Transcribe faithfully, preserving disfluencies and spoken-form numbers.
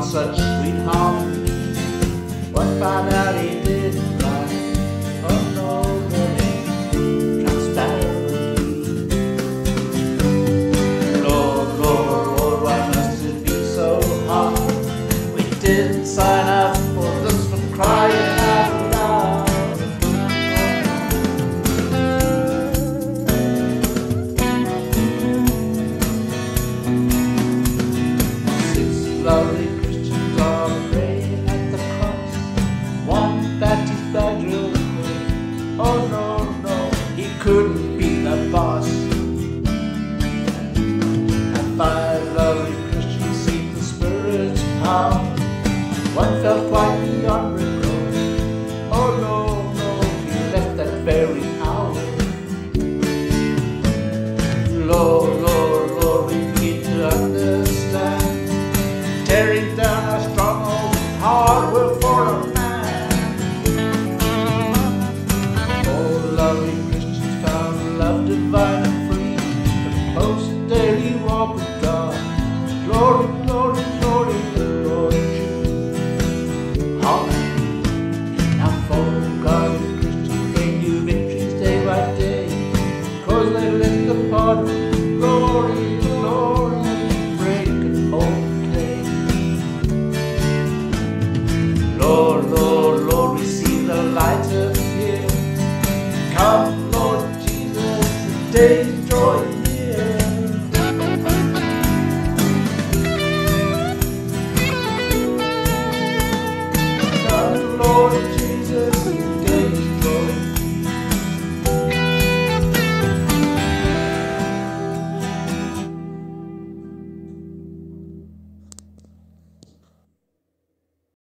such sweet harmony. One found out he didn't lie. Oh no, living transparently. Lord, Lord, Lord, why must it be so hard? We didn't sign up for this, for crying out loud. Six lovely Christians are praying at the cross. One Baptist badger away. Oh no, no, he couldn't be the boss. And five lovely Christians seen the Spirit's power. One felt quite beyond recall. Oh no, no, he left that very hour. Lord, Lord, Lord, we need to understand. Tearing down our strongholds is hard work for a man. Oh, lovely Christians found love divine and free, the close daily walk with God. Glory